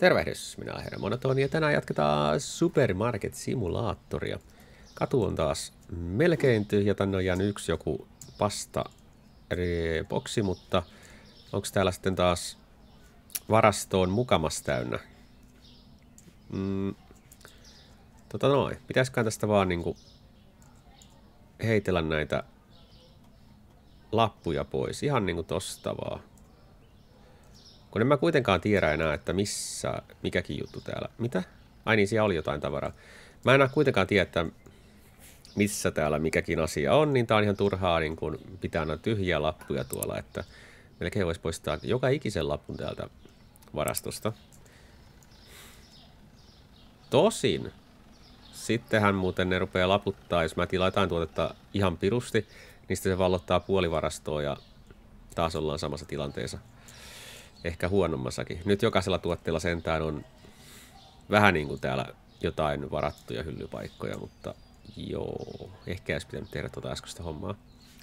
Tervehdys, minä olen Herra Monotoni ja tänään jatketaan Supermarket Simulaattoria. Katu on taas melkein tyhjä, tänne on jäänyt yksi joku pasta boksi, mutta onko täällä sitten taas varastoon mukamas täynnä? Pitäisikään tästä vaan niinku heitellä näitä lappuja pois, ihan niinku tosta vaan. Kun en mä kuitenkaan tiedä enää, että missä mikäkin juttu täällä. Mitä? Ai niin, siellä oli jotain tavaraa. Mä en enää kuitenkaan tiedä, että missä täällä mikäkin asia on, niin tää on ihan turhaa niin kun pitää nämä tyhjiä lappuja tuolla, että melkein voisi poistaa joka ikisen lapun täältä varastosta. Tosin, sittenhän muuten ne rupeaa laputtaa, jos mä tilaan jotain tuotetta ihan pirusti, niin sitten se vallottaa puolivarastoa ja taas ollaan samassa tilanteessa. Ehkä huonommassakin. Nyt jokaisella tuotteella sentään on vähän niin kuin täällä jotain varattuja hyllypaikkoja, mutta joo, ehkä olisi pitänyt tehdä tuota äskeistä hommaa.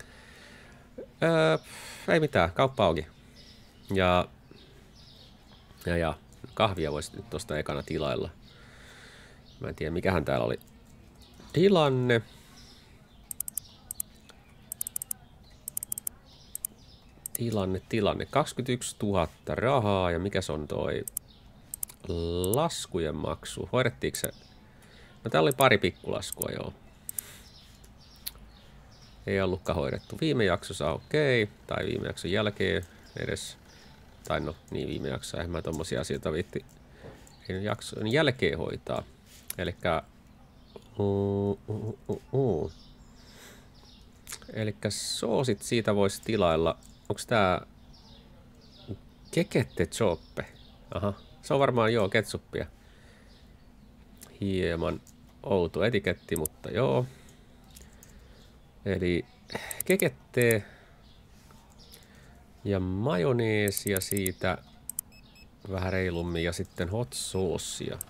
Ei mitään, kauppa auki. Ja kahvia voisi nyt tuosta ekana tilailla. Mä en tiedä, mikähän täällä oli tilanne. Tilanne. 21 000 rahaa ja mikä se on toi laskujen maksu? Hoidettiinko se? No täällä oli pari pikkulaskua, joo. Ei ollutkaan hoidettu. Viime jaksossa okei. Tai viime jakson jälkeen edes. Tai no, niin viime jaksossa. Eihän mä tommosia asioita viitti jakson jälkeen hoitaa. Elikkä Elikkä soosit siitä voisi tilailla. Onks tää kekette choppe? Aha, se on varmaan joo ketsuppia. Hieman outo etiketti, mutta joo. Eli kekette ja majoneesia siitä vähän reilummin ja sitten hot saucea.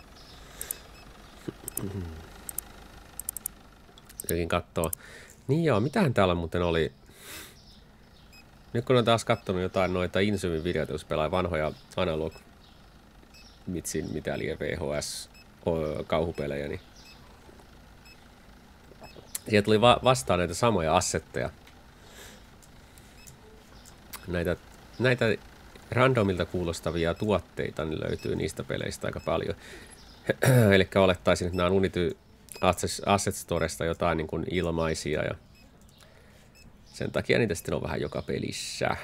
Jokin kattoo. Niin joo, mitähän täällä muuten oli? Nyt kun on taas kattonut jotain noita Insumin videoita, jos pelaa vanhoja analog mitsin mitä liian VHS kauhupelejä, niin sieltä tuli vastaan näitä samoja assetteja. Näitä randomilta kuulostavia tuotteita niin löytyy niistä peleistä aika paljon. Eli olettaisin, että nämä on Unity Asset Storesta jotain niin kuin ilmaisia ja sen takia niitä sitten on vähän joka pelissä.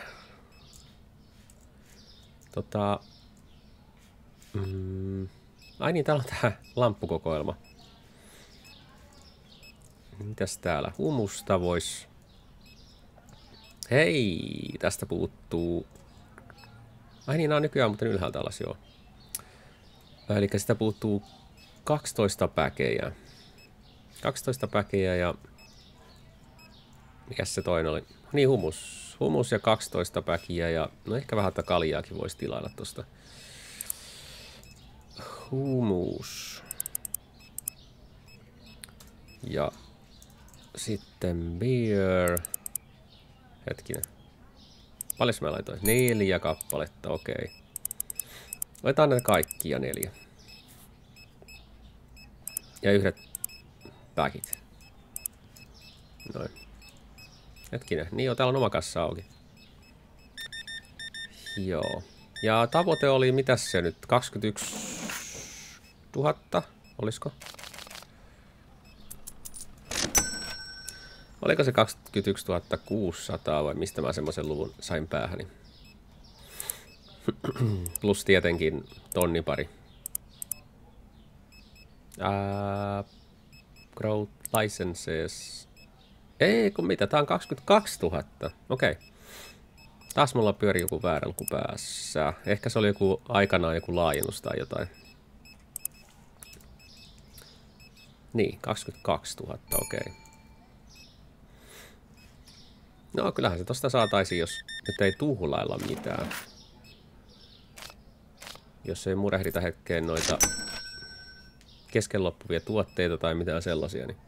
Ai niin, täällä on tää lamppukokoelma. Mitäs täällä? Humusta vois. Hei, tästä puuttuu. Ai niin, nää on nykyään muuten ylhäältä alas, joo. Eli sitä puuttuu 12 päkejä. 12 päkejä ja mikäs se toinen oli? Niin, humus ja 12 päkiä ja no ehkä vähän kaljaakin voisi tilailla tosta. Humus. Ja sitten beer. Hetkinen. Paljon mä laitoin? 4 kappaletta, okei. Otetaan näitä kaikkia 4. Ja yhdet päkit. Noin. Hetkinen. Niin joo, täällä on oma kassa auki. Joo. Ja tavoite oli, mitäs se nyt? 21 000? Olisiko? Oliko se 21 600 vai mistä mä semmoisen luvun sain päähäni? Plus tietenkin tonni pari. Growth licenses. Ei kun mitä, tää on 22 000. Okei. Taas mulla pyöri joku väärä luku päässä. Ehkä se oli joku aikanaan joku laajennus tai jotain. Niin, 22 000, okei. No kyllähän se tosta saataisiin, jos nyt ei tuhlailla mitään. Jos ei murehdita hetkeen noita kesken loppuvia tuotteita tai mitään sellaisia, niin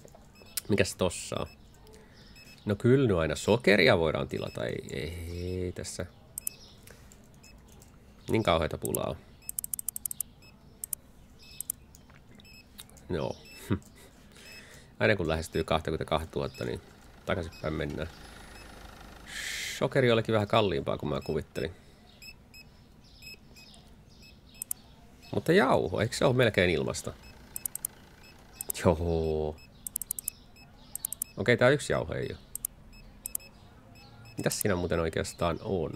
Mikäs tossa on? No kyllä nyt aina sokeria voidaan tilata. Ei Ei tässä niin kauheita pulaa on. Joo. Aina kun lähestyy 22 000, niin takaisinpäin mennään. Sokeri olikin vähän kalliimpaa kuin mä kuvittelin. Mutta jauho, eikö se ole melkein ilmasta? Joo. Okei, tää yksi jauho ei ole. Mitäs siinä muuten oikeastaan on?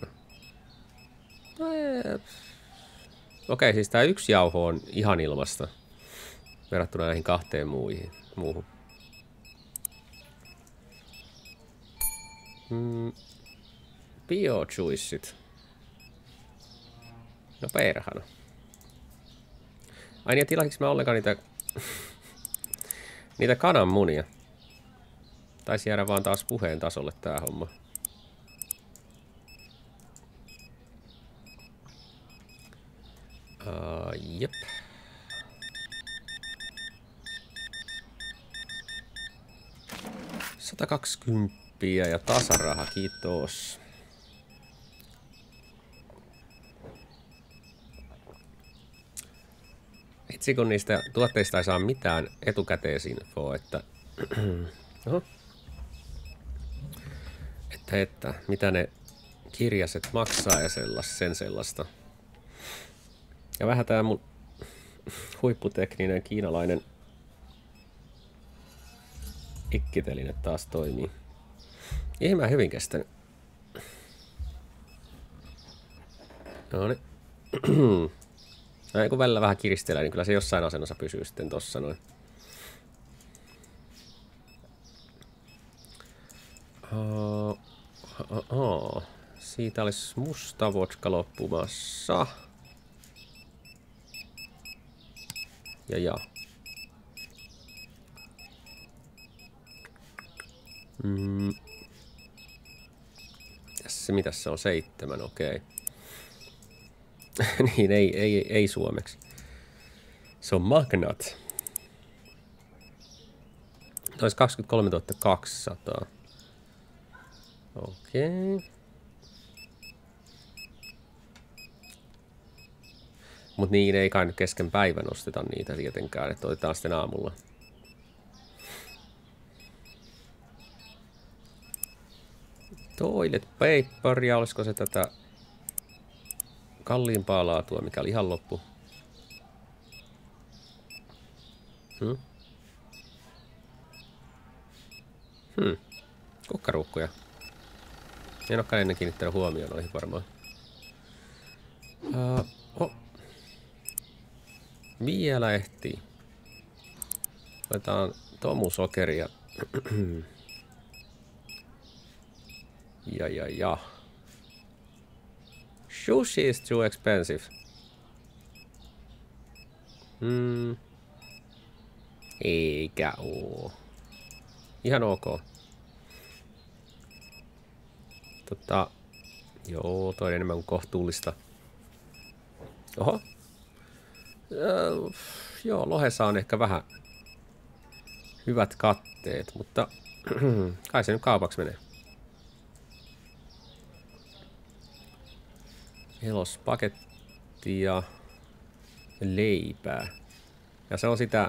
Okei, siis tää yksi jauho on ihan ilmasta. Verrattuna näihin kahteen muuhun. Biojuiceit. No perhana. Ai niin, tilasinko mä ollenkaan niitä kananmunia? Taisi jäädä vaan taas puheen tasolle tää homma. Jep. $120 ja tasaraha, kiitos. Itse kun niistä tuotteista ei saa mitään etukäteisinfoa, että oho. Että mitä ne kirjaset maksaa ja sen sellaista. Ja vähän tää mun huipputekninen kiinalainen ikkiteline taas toimii. Ihmeen hyvin kestänyt. Noniin. No, kun välillä vähän kiristelee, niin kyllä se jossain asennossa pysyy sitten tossa noin. Siitä olisi musta vodka loppumassa. Ja. Mitäs se on? 7, okei. Niin, ei suomeksi. Se on Magnat. Olisi 23 200. Okei. Mut niin, ei kai nyt kesken päivän osteta niitä tietenkään, että otetaan sitten aamulla. Toilet paperia, olisiko se tätä kalliimpaa laatua, mikä oli ihan loppu? Kukkaruukkuja. En olekaan ennen kiinnittänyt huomioon noihin varmaan. Vielä ehtii. Otetaan tomusokeria. Ja. Sushi is too expensive. Eikä oo. Ihan ok. Joo, toi enemmän kuin kohtuullista. Oho. Joo, lohessa on ehkä vähän hyvät katteet, mutta kai se nyt kaupaksi menee. Elospaketti ja leipää. Ja se on sitä...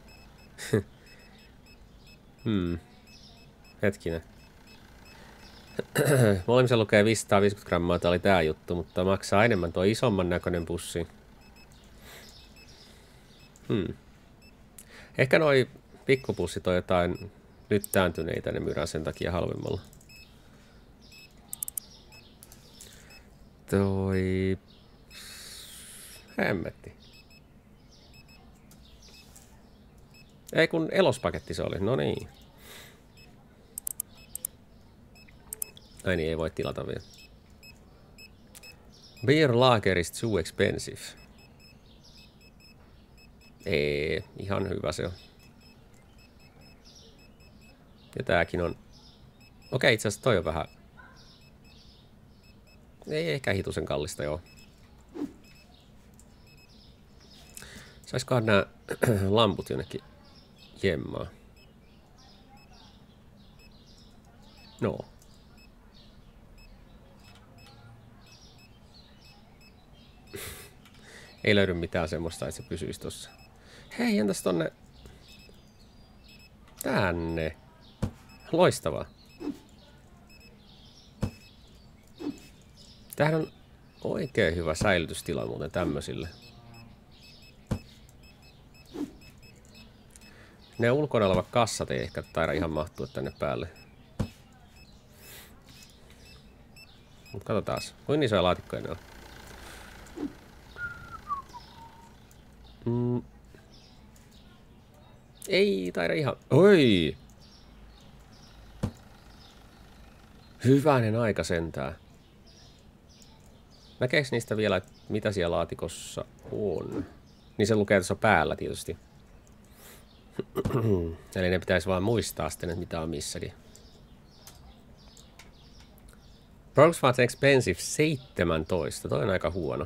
Hetkinen. Molemmissa lukee 550 grammaa, tää oli tää juttu, mutta maksaa enemmän tuo isomman näköinen pussi. Ehkä noi pikkupussit on jotain lyttääntyneitä, ne myydään sen takia halvemmalla. Toi... Hemmetti. Ei kun elospaketti se oli, no niin. Ai niin, ei voi tilata vielä. Beer lager is too expensive. Ei, ihan hyvä se on. Ja tääkin on... Okei, itse asiassa toi on vähän... Ei ehkä hitusen kallista, joo. Saiskohan nää lamput jonnekin jemmaa? Ei löydy mitään semmoista, että se pysyisi tossa. Hei, entäs tonne... Tänne. Loistavaa. Tämähän on oikein hyvä säilytystila muuten tämmöisille. Ne ulkona olevat kassat ei ehkä taida ihan mahtua tänne päälle. Mut katsotaan. Kuinka isoja laatikkoja ne on? Ei taida ihan... Oi! Hyvänen aika sentään. Näkeekö niistä vielä, että mitä siellä laatikossa on? Niin se lukee tuossa päällä tietysti. Eli ne pitäisi vaan muistaa sitten, että mitä on missäkin. Brooksmart Expensive 17. Toi on aika huono.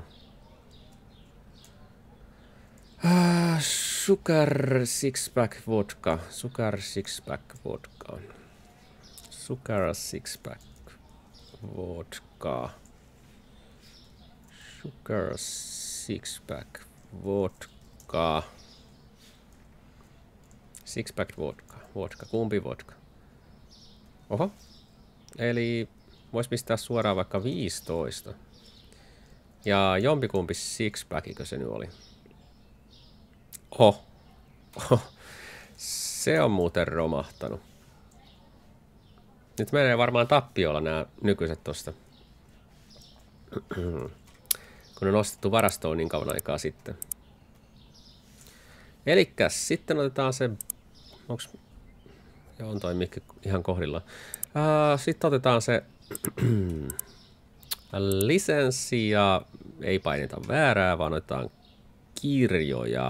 Sugar Six-Pack Vodka. Sugar Six-Pack Vodka. Sugar Six-Pack Vodka. Sugar Six-Pack Vodka. Six-Pack Vodka. Vodka. Kumpi vodka? Oho. Eli vois pistää suoraan vaikka 15. Ja jompikumpi Six-Packikö se nyt oli? Oho. Se on muuten romahtanut. Nyt menee varmaan tappiolla nämä nykyiset tosta. Kun on nostettu varastoon niin kauan aikaa sitten. Elikkäs sitten otetaan se... Onks... Joo, on toi mikki ihan kohdillaan. Sitten otetaan se... lisenssi ja ei paineta väärää, vaan otetaan kirjoja.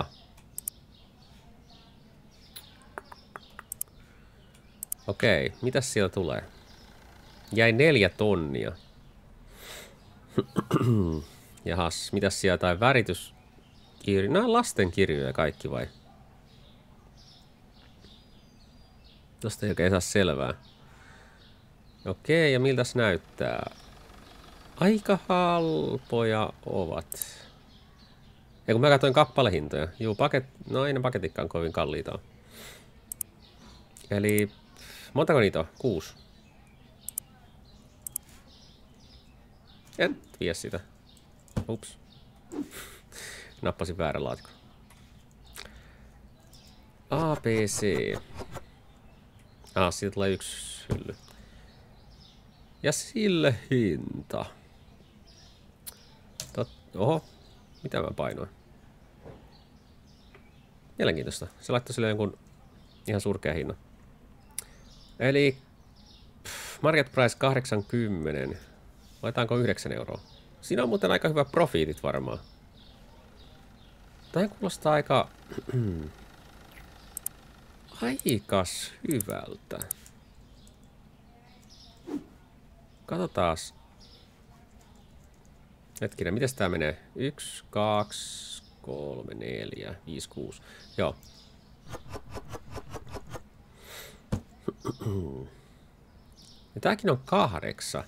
Okei, mitäs siellä tulee? Jäi 4 tonnia. Jahas, mitäs siellä tai värityskirjoja? Nämä lastenkirjoja kaikki vai? Tosta ei oikein saa selvää. Okei, ja miltäs näyttää? Aika halpoja ovat. Ja kun mä katsoin kappalehintoja. Juu, no ei ne paketitkaan kovin kalliita. Eli montako niitä on? 6. En vie sitä. Ups. Nappasin väärän laatikon. ABC. Siitä tulee 1 hylly. Ja sille hinta. Oho. Mitä mä painoin? Mielenkiintoista. Se laittoi sille jonkun ihan surkea hinnan. Eli market price 80. Laitaanko 9 euroa? Siinä on muuten aika hyvä profiitit varmaan. Tämä kuulostaa aika... aikas hyvältä. Katsotaas. Hetkinen, mitäs tää menee? 1, 2, 3, 4, 5, 6. Joo. Ja tääkin on 8.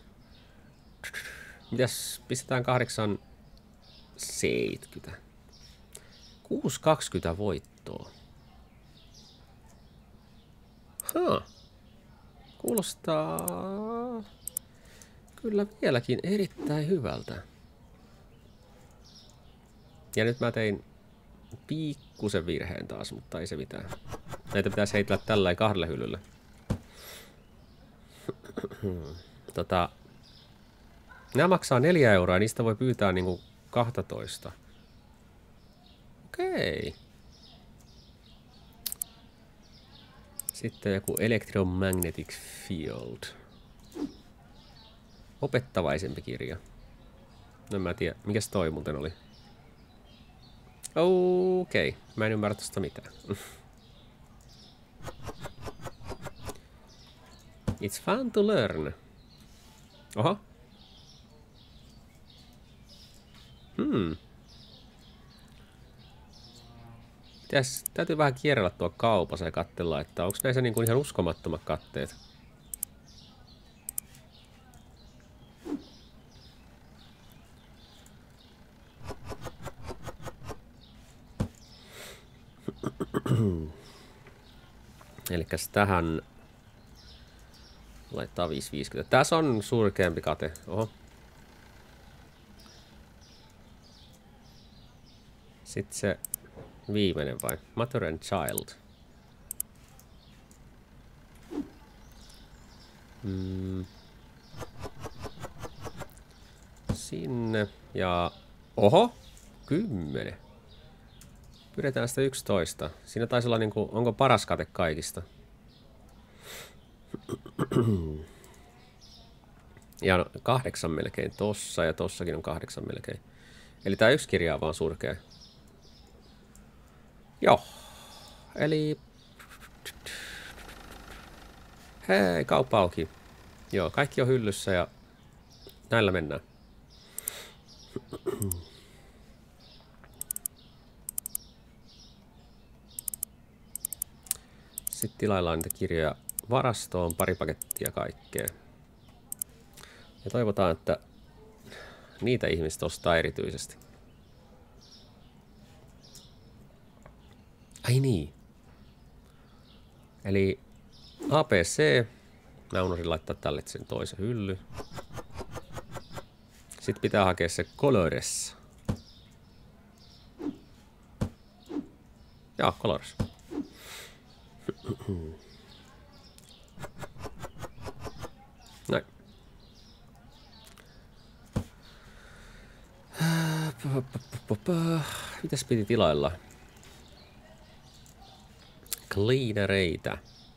Mitäs pistetään 8, 70. 6,20 voittoa. Kuulostaa kyllä vieläkin erittäin hyvältä. Ja nyt mä tein pikkusen virheen taas, mutta ei se mitään. Näitä pitäisi heitellä tällä 2 hyllyllä. Nämä maksaa 4 euroa ja niistä voi pyytää niinku 12. Okei. Sitten joku Electromagnetic Field. Opettavaisempi kirja. No mä en tiedä, mikäs toi muuten oli. Okei, mä en ymmärrä tosta mitään. It's fun to learn. Oho. Täytyy vähän kierrellä tuo kaupassa ja katsella, että onko näissä niinku ihan uskomattomat katteet. Elikkäs tähän laittaa 5,50. Tässä on surkeampi kate. Oho. Sitten se viimeinen vai? Mother and Child. Sinne ja... Oho! 10. Pyydetään sitä 11. Siinä taisi olla niinku... Onko paras kate kaikista? Ja no, 8 melkein tossa ja tossakin on 8 melkein. Eli tää yksi kirja on vaan surkea. Joo. Eli... Hei, kauppa auki. Joo, kaikki on hyllyssä ja näillä mennään. Sitten tilaillaan niitä kirjoja varastoon, pari pakettia kaikkea. Ja toivotaan, että niitä ihmiset ostaa erityisesti. Ai niin. Eli APC. Mä unohdin laittaa tälle sen toisen hylly. Sitten pitää hakea se Colores. Joo, Colores. Näin. Mitäs piti tilailla? Cleanereitä.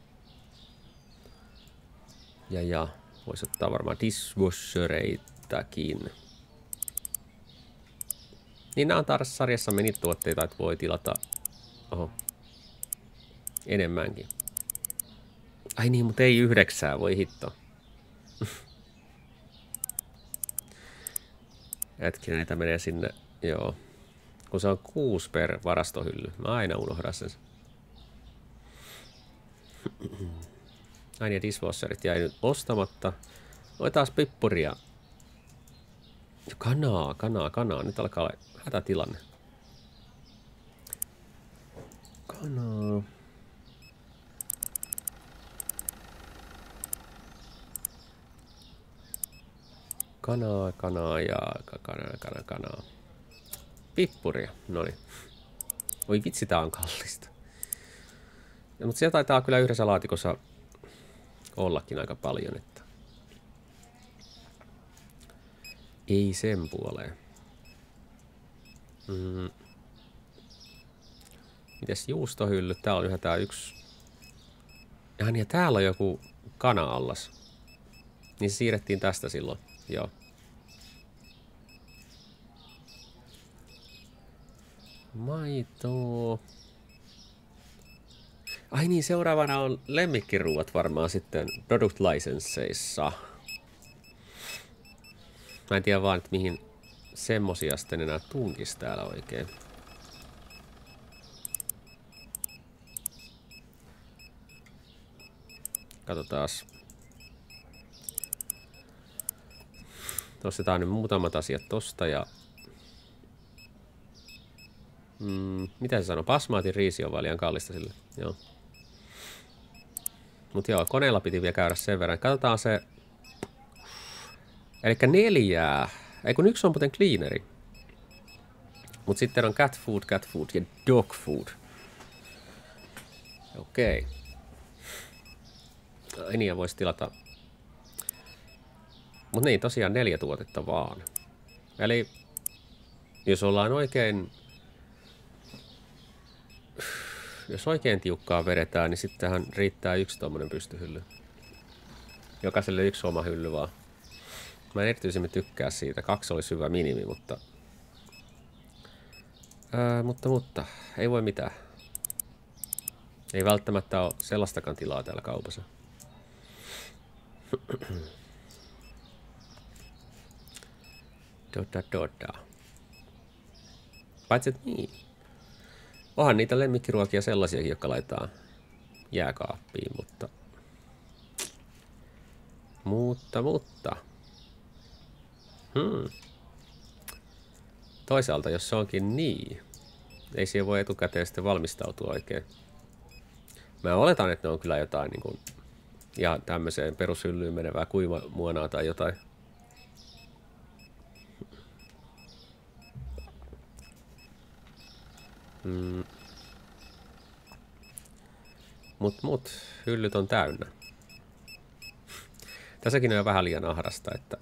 Ja voisi ottaa varmaan dishwashereitakin. Niin nämä on taas sarjassa niitä tuotteita, että voi tilata enemmänkin. Ai niin, mutta ei 9, voi hitto. Hetkinen, niitä menee sinne, joo. Kun se on 6 per varastohylly. Mä aina unohdan sen. Aina dishwasherit jäi nyt ostamatta. Oi taas pippuria. Kanaa. Nyt alkaa olla hätätilanne. Kanaa. Kanaa. Pippuria, noniin. Oi vitsi, tää on kallista. Ja, mutta siellä taitaa kyllä yhdessä laatikossa ollakin aika paljon, että... Ei sen puoleen. Mites juustohyllyt? Täällä on yhä tää yksi. Ja niin, ja täällä on joku kana-allas. Niin se siirrettiin tästä silloin. Joo. Maitoa. Ai niin, seuraavana on lemmikkiruuat varmaan sitten product licenseissa. Mä en tiedä vaan, että mihin semmosia sitten enää tunkis täällä oikein. Katsotaas. Nostetaan nyt muutamat asiat tosta ja... mitä se sanoo? Basmaatin riisi on vaan liian kallista sille. Joo. Mut joo, koneella piti vielä käydä sen verran. Katsotaan se... Elikkä 4. Ei kun yksi on muuten cleaneri. Mut sitten on cat food ja dog food. Okei. Ai niin, voisi tilata. Mut niin, tosiaan 4 tuotetta vaan. Eli jos ollaan oikein... Jos oikein tiukkaa vedetään, niin sittenhän riittää yksi tommonen pystyhylly. Jokaiselle yksi oma hylly vaan. Mä en erityisemmin tykkää siitä. 2 olisi hyvä minimi, mutta... Mutta... Ei voi mitään. Ei välttämättä ole sellaistakaan tilaa täällä kaupassa. Doda. Paitsi et niin. Onhan niitä lemmikkiruokia sellaisiakin, jotka laitetaan jääkaappiin, mutta... Toisaalta, jos se onkin niin, ei siihen voi etukäteen sitten valmistautua oikein. Mä oletan, että ne on kyllä jotain niin kuin, ja tämmöiseen perushyllyyn menevää kuivamuonaa tai jotain. Mut, hyllyt on täynnä. Tässäkin on vähän liian ahdasta, että...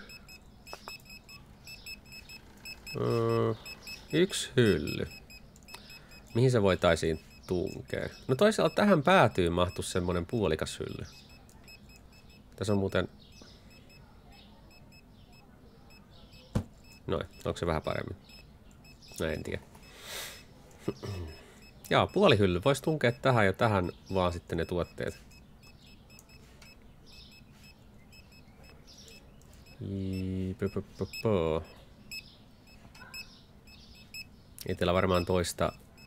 Yksi hylly. Mihin se voitaisiin tunkea? No toisaalta tähän päätyyn mahtuisi semmonen puolikas hylly. Tässä on muuten... Noin, onko se vähän paremmin? No en tiedä. Jaa, puolihylly. Voisi tunkea tähän ja tähän vaan sitten ne tuotteet. Itellä varmaan toista.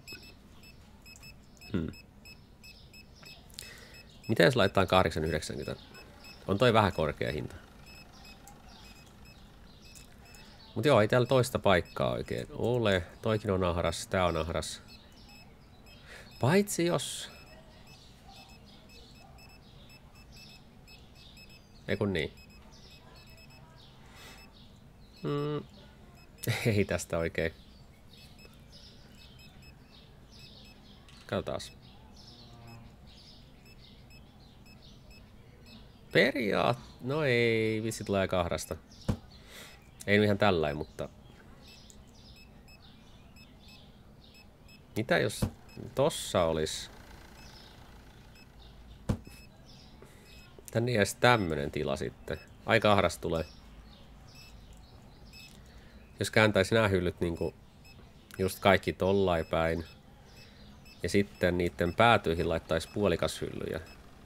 Mitä jos laitetaan 8,90? On toi vähän korkea hinta. Mut joo, ei täällä toista paikkaa oikein ole. Toikin on ahras, tää on ahras. Paitsi jos... Ei kun niin. Ei tästä oikein. Katsotaan. No ei, vissi tulee kahdasta. Ei ihan tälläin, mutta... Mitä jos tossa olisi... Tänne jäisi tämmönen tila sitten. Aika ahdas tulee. Jos kääntäisi nämä hyllyt niinku just kaikki tollain päin. Ja sitten niiden päätyihin laittaisi puolikas hyllyjä.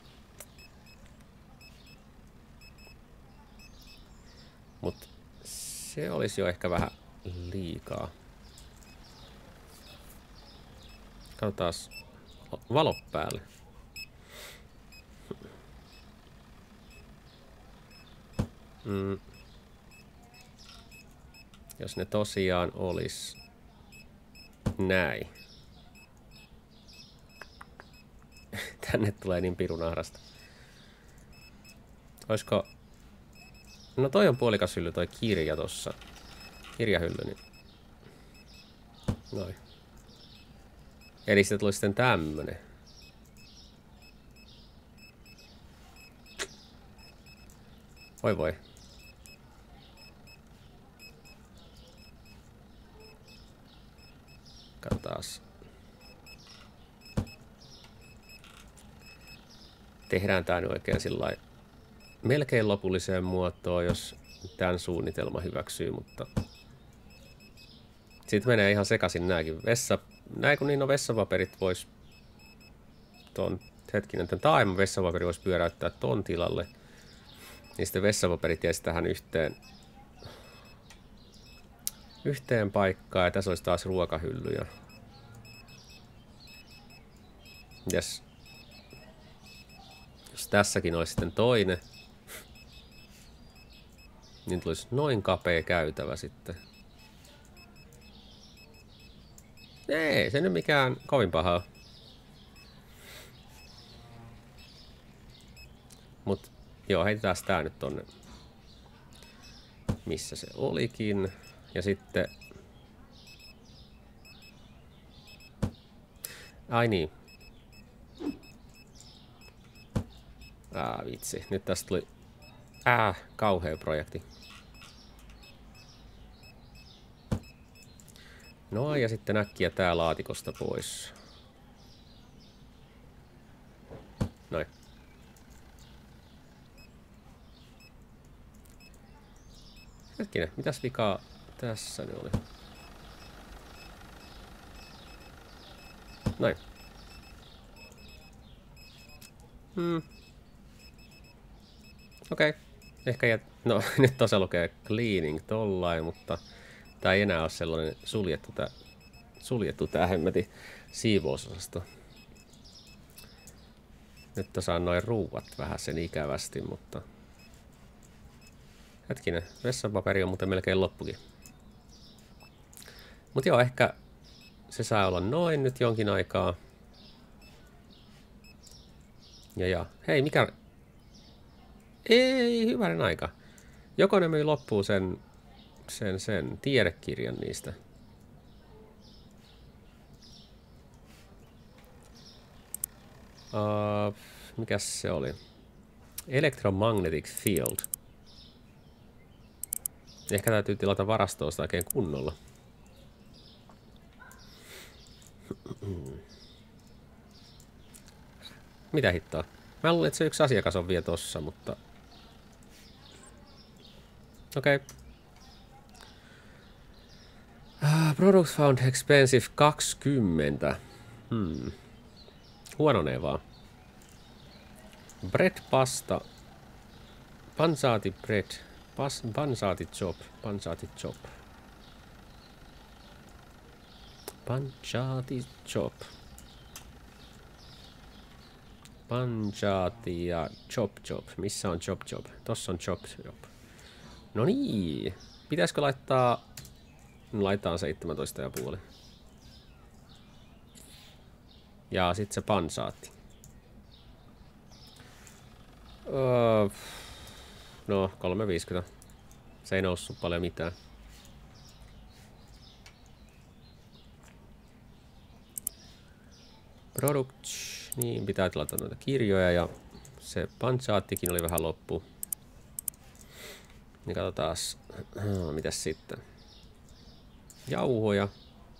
Mut se olisi jo ehkä vähän liikaa. Katsotaan valo päälle. Jos ne tosiaan olis näin. Tänne tulee niin pirun ahdasta. Oisko... No toi on puolikas hylly, toi kirja tossa. Kirjahylly, niin... Noin. Eli sitten tuli sitten tämmönen. Voi voi. Katsotaas. Tehdään tää nyt oikein sillain melkein lopulliseen muotoon, jos tämän suunnitelma hyväksyy, mutta sitten menee ihan sekaisin nääkin. Näin kun niin on vessapaperit vois hetkinen, tämän taaemman vessapaperi voisi pyöräyttää ton tilalle. Niin sitten vessapaperit jäisi tähän yhteen paikkaan ja tässä olisi taas ruokahyllyjä. Yes. Jos tässäkin olisi sitten toinen, niin tulisi noin kapea käytävä sitten. Ei se nyt mikään kovin pahaa. Mut joo, heitetään tää nyt tonne, missä se olikin. Ja sitten... Ai niin. Vitsi. Nyt tästä tuli... kauhea projekti. No ja sitten äkkiä tää laatikosta pois. Noin. Hetkinen, mitäs vikaa tässä ne oli? Noin. Okei. Ehkä no nyt tossa lukee cleaning tollain, mutta tää ei enää ole sellainen suljettu tää hemmetin siivousosasto. Nyt tuossa on noin ruuat vähän sen ikävästi, mutta... Hetkinen, vessanpaperi on muuten melkein loppukin. Mut joo, ehkä se saa olla noin nyt jonkin aikaa. Ja. Hei, mikä... Ei, hyvänen aika. Joko ne myi loppuun sen tiedekirjan niistä. Mikäs se oli? Electromagnetic Field. Ehkä täytyy tilata varastoista oikein kunnolla. Mitä hittoa? Mä luulen, että se yksi asiakas on vielä tossa, mutta... Okei. Product found expensive 20. Huononee vaan. Bread pasta. Panzati bread. Panzati chop. Panzati chop. Panzati chop. Panzati ja chop chop. Missä on chop chop? Tossa on chop chop. No niin. Pitäisikö laittaa... Laitetaan 17,5. Ja sit se pansaatti. No, 3,50. Se ei noussut paljon mitään. Products. Niin, pitää tilata noita kirjoja ja se pansaattikin oli vähän loppu. Niin katsotaan. Mitäs sitten? Jauhoja.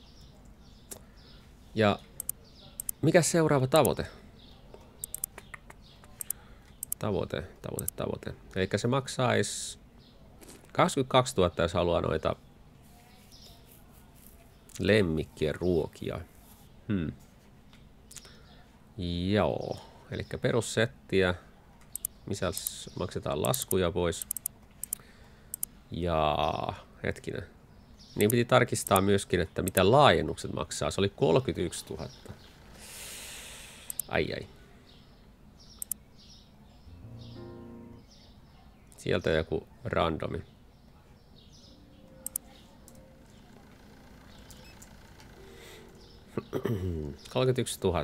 Ja mikä seuraava tavoite? Tavoite. Eikä se maksaisi 22 000, jos haluaa noita lemmikkien ruokia. Joo. Eli perussettiä. Missä maksetaan laskuja pois. Ja hetkinen. Niin piti tarkistaa myöskin, että mitä laajennukset maksaa. Se oli 31 000. Ai. Sieltä joku randomi. $31 000.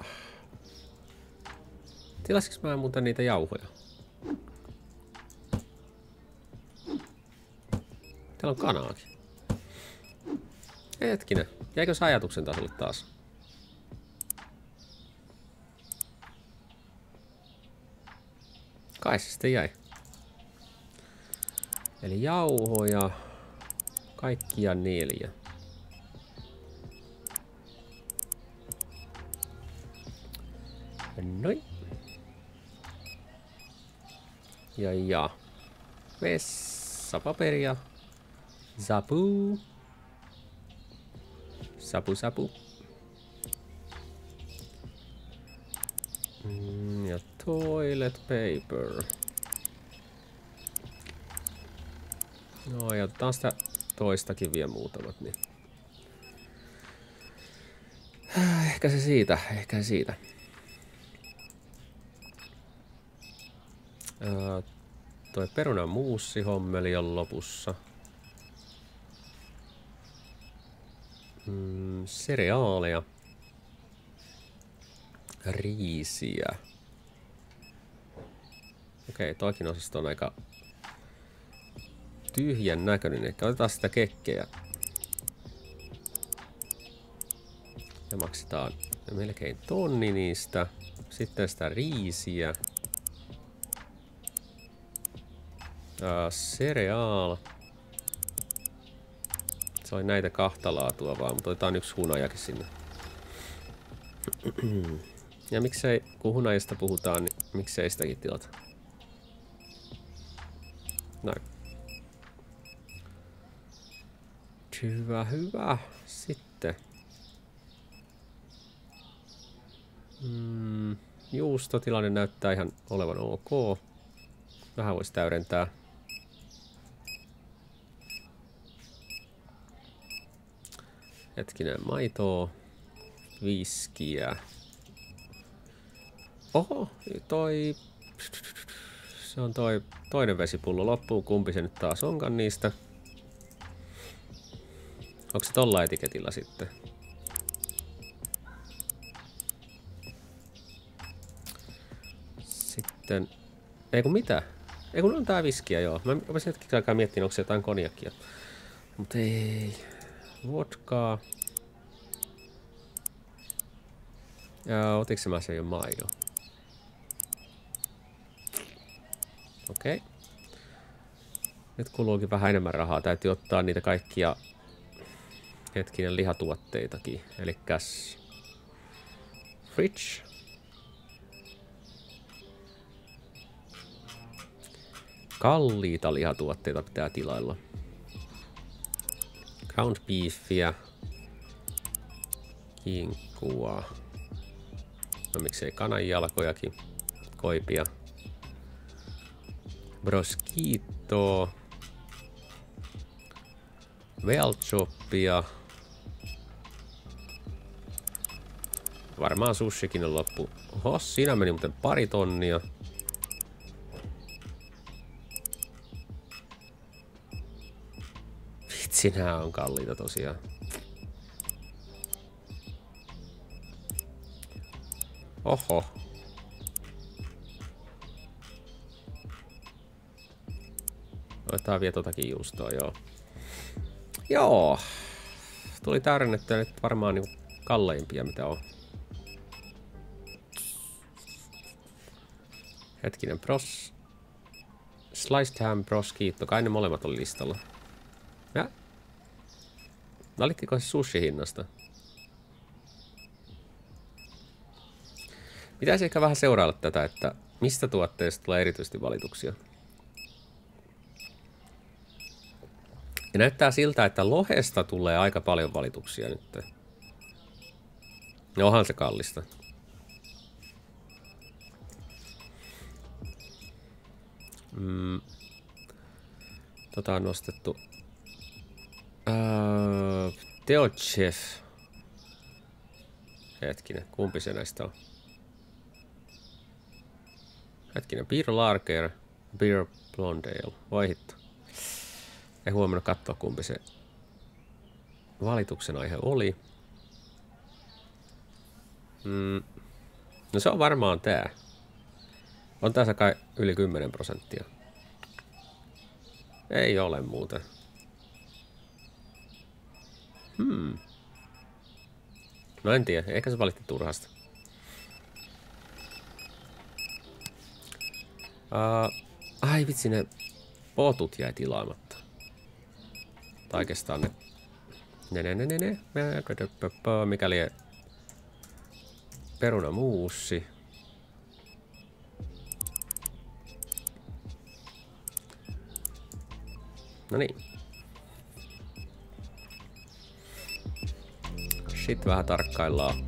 Tilasiko mä muuten niitä jauhoja? Täällä on kanaakin. Hetkinen, jäikö se ajatuksen tasolle taas? Kai se sitten jäi. Eli jauhoja. Kaikkia 4. Noin. Ja. Vessapaperia. Sapu. Sapu. Ja toilet paper. No ja otetaan sitä toistakin vielä muutamat, niin. Ehkä se siitä. Toi perunamuussihommeli on lopussa. Sereaaleja. Riisiä. Okei, toikin osasto on aika tyhjän näköinen. Ehkä otetaan sitä kekkejä. Ja maksetaan melkein 1 000 niistä. Sitten sitä riisiä. Cereal. Se oli näitä 2 laatua vaan, mutta otetaan 1 hunajakin sinne. Ja miksei, kun hunajasta puhutaan, niin miksei sitäkin tilata? Näin. Hyvä. Sitten. Juustotilanne näyttää ihan olevan ok. Vähän voisi täydentää. Hetkinen, maitoa, viskiä. Oho, se on toi toinen vesipullo loppuu. Kumpi se nyt taas onkaan niistä? Onko se tolla etiketillä sitten? Sitten... Ei kun mitä? Ei kun on tää viskiä, joo. Mä rupesin hetkeksi aikaa miettimään, onko se jotain konjakkia. Mut ei... Vodkaa. Ja otiks mä sen jo maidon? Okei. Nyt kuluukin vähän enemmän rahaa. Täytyy ottaa niitä kaikkia hetkinen lihatuotteitakin. Elikkäs... Fridge. Kalliita lihatuotteita pitää tilailla. Ground beefia. Kinkkua. No miksei kananjalkojakin. Koipia. Broskito. Velchoppia. Varmaan sushikin on loppu. Oho, siinä meni muuten 2 tonnia. Vitsi, nää on kalliita tosiaan. Oho. Otetaan vielä totakin juustoa, joo. Joo. Tuli täydennettyä nyt varmaan niinku kalleimpia mitä on. Hetkinen, bros. Sliced ham, broskito. Kai ne molemmat oli listalla. Ja. Valittiko se sushi-hinnasta? Pitäisi ehkä vähän seurailla tätä, että mistä tuotteista tulee erityisesti valituksia. Ja näyttää siltä, että lohesta tulee aika paljon valituksia nyt. No onhan se kallista. Tota on nostettu. Teochef. Hetkinen, kumpi se näistä on? Hetkinen, Beer Lager, Beer Blondale. Voi hitto. En huomannut katsoa kumpi se valituksen aihe oli. No se on varmaan tää. On tässä kai yli 10%. Ei ole muuten. No en tiedä, ehkä se valitti turhasta. Ai vitsi, ne potut jäi tilaamatta. Tai oikeastaan ne. Mikäli perunamuussi. No niin. Sitten vähän tarkkaillaan.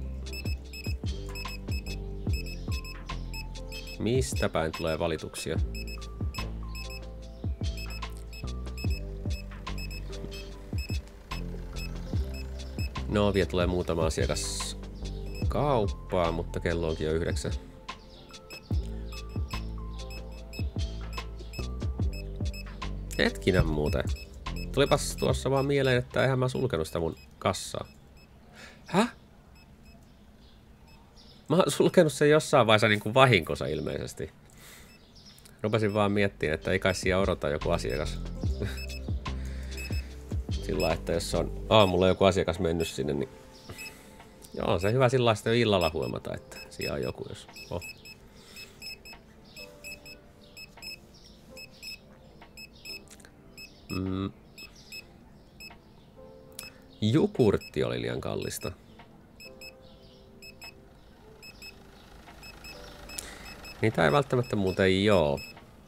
Mistä päin tulee valituksia? No, vielä tulee muutama asiakas kauppaan, mutta kello onkin jo 9. Hetkinen muuten. Tulipas tuossa vaan mieleen, että eihän mä sulkenut sitä mun kassaa. Häh? Mä oon sulkenut sen jossain vaiheessa niin kuin vahinkossa ilmeisesti. Rupesin vaan miettimään, että ei kai siellä odota joku asiakas. Sillä että jos on aamulla joku asiakas mennyt sinne, niin joo, on se hyvä sillä sitten illalla huomata, että siellä on joku, jos on. Jukurtti oli liian kallista. Niitä ei välttämättä muuten joo.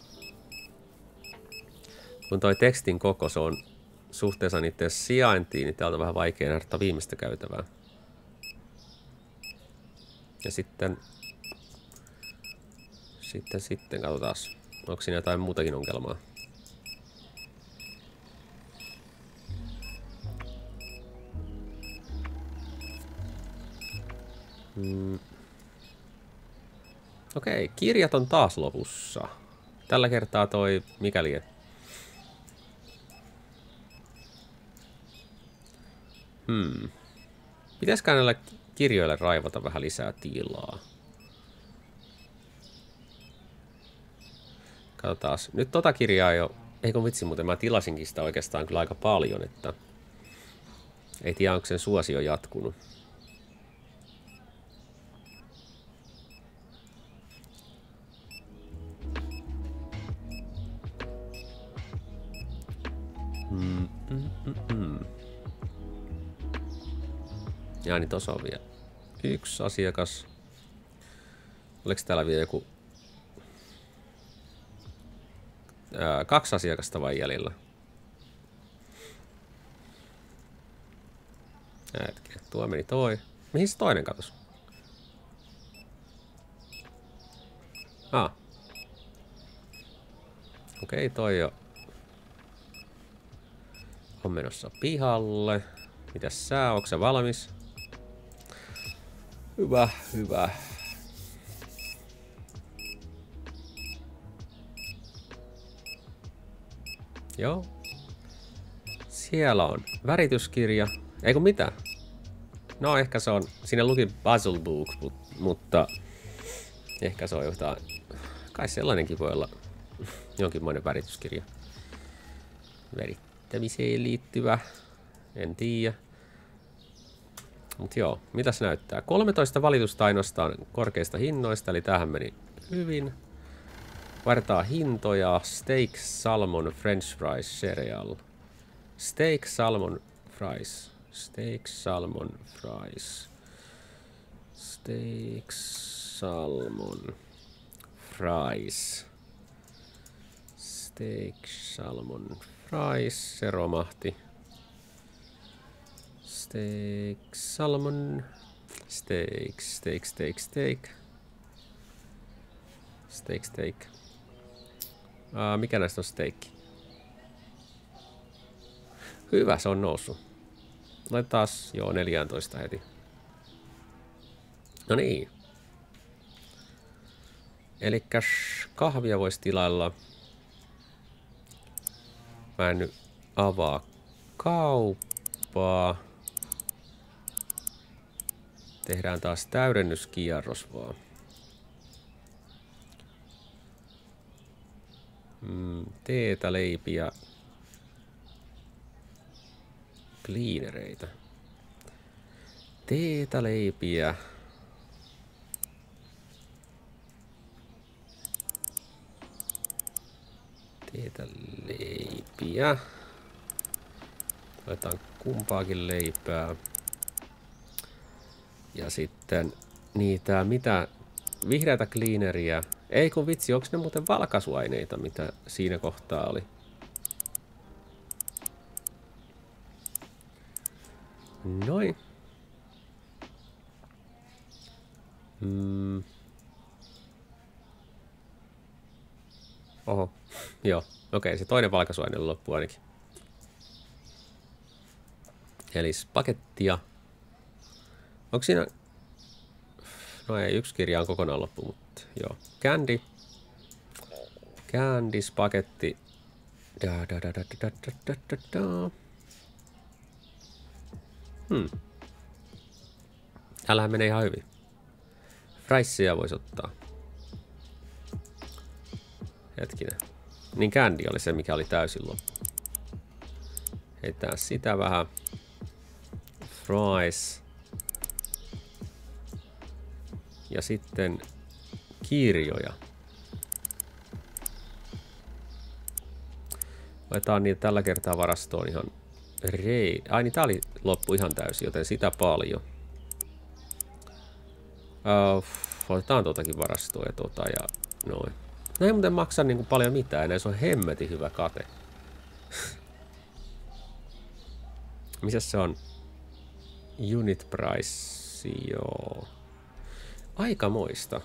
Kun toi tekstin koko se on suhteessa niiden sijaintiin, niin täältä on vähän vaikea nähdä viimeistä käytävää. Ja sitten katsotaan, onko siinä jotain muutakin ongelmaa. Okei, kirjat on taas lopussa. Tällä kertaa toi mikäli. Pitäisikö näillä kirjoille raivata vähän lisää tilaa? Katsotaan. Nyt tota kirjaa jo... Eikö vitsi, muuten mä tilasinkin sitä oikeastaan kyllä aika paljon, että... Ei tiedä, onko sen suosio jatkunut. Ja niin tossa on vielä yksi asiakas. Oliko täällä vielä joku... 2 asiakasta vai jäljellä? Hetken. Tuo meni toi. Mihin se toinen katos? Okei, toi jo on menossa pihalle. Mitäs sä? Onko sä valmis? Hyvä, hyvä. Joo. Siellä on värityskirja. Eikö mitään? No ehkä se on, siinä luki puzzle book, mutta ehkä se on jotain, kai sellainenkin voi olla jonkinmoinen värityskirja. Värittämiseen liittyvä, en tiedä. Mut joo, mitäs näyttää? 13 valitusta ainoastaan korkeista hinnoista, eli tämähän meni hyvin. Vaihdetaan hintoja. Steak, salmon, french fries, cereal. Steak, salmon, fries. Steak, salmon, fries. Steak, salmon, fries. Steak, salmon, fries. Se romahti. Steak, salmon. Steak, steak, steak, steak. Steak, steak. Mikä näistä on steikki? Hyvä, se on noussut. Laitetaan joo 14 heti. No niin. Elikkäs kahvia voisi tilailla. Mä en nyt avaa kauppaa. Tehdään taas täydennyskierros vaan. Teetä, leipiä, cleanereitä. Teetä, leipiä. Teetä, leipiä. Laitetaan kumpaakin leipää. Ja sitten niitä, mitä vihreätä cleaneriä. Ei kun vitsi, onko ne muuten valkaisuaineita, mitä siinä kohtaa oli? Noin. Oho, joo. Okei, se toinen valkaisuaine loppuu ainakin. Eli pakettia. Onko siinä... No ei, yksi kirja on kokonaan loppu, mutta joo. Candy. Candy, spagetti. Täällähän menee ihan hyvin. Friesia voisi ottaa. Hetkinen. Niin candy oli se, mikä oli täysin loppu. Heitetään sitä vähän. Fries. Ja sitten kirjoja. Laitetaan niitä tällä kertaa varastoon ihan ai niin tää oli loppu ihan täysin, joten sitä paljon. Otetaan totakin varastoa ja ja noin. No ei muuten maksa niinku paljon mitään, enää se on hemmetin hyvä kate. Misäs se on? Unit price, joo. Aikamoista.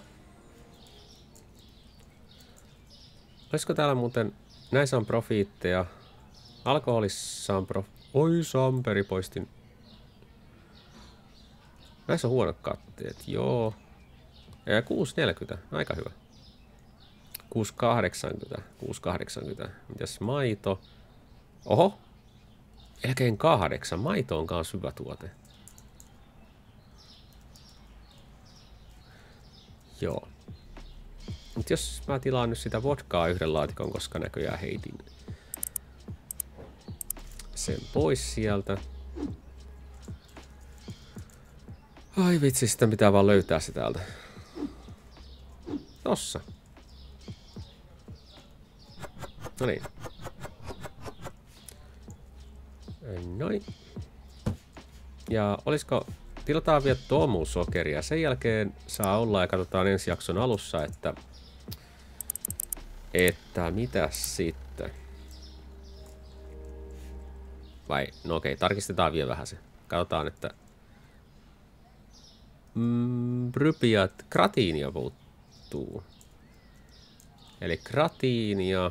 Olisiko täällä muuten... Näissä on profiitteja. Alkoholissa on Oi, Samperi poistin. Näissä on huonot katteet, joo. Ja 6,40, aika hyvä. 6,80, 6,80. Mitäs maito? Oho! Melkein 8. Maito on kans hyvä tuote. Joo. Mut jos mä tilaan nyt sitä vodkaa yhden laatikon, koska näköjään heitin sen pois sieltä. Ai vitsi, sitä pitää vaan löytää se täältä. Tossa. Noniin. Noin. Ja olisiko... Tilataan vielä tomusokeria. Sen jälkeen saa olla ja katsotaan ensi jakson alussa, että mitäs sitten. Vai, no okei, tarkistetaan vielä vähän se. Katsotaan, että kratiinia puuttuu. Eli kratiinia.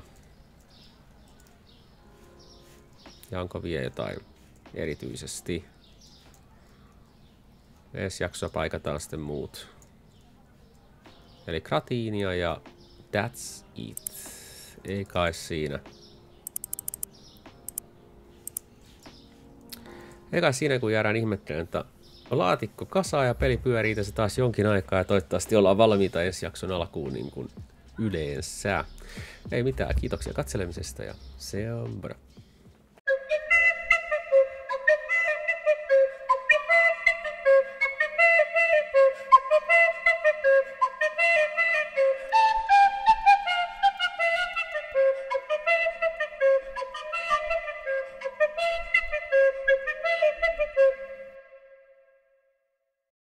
Ja onko vielä jotain erityisesti? Ensi jaksoa paikataan sitten muut. Eli kratiinia ja that's it. Ei kai siinä. Ei kai siinä, kun jäädään ihmettelemään, että laatikko kasaa ja peli pyörii tässä taas jonkin aikaa ja toivottavasti ollaan valmiita ensi jakson alkuun niin kuin yleensä. Ei mitään, kiitoksia katselemisesta ja se on bra.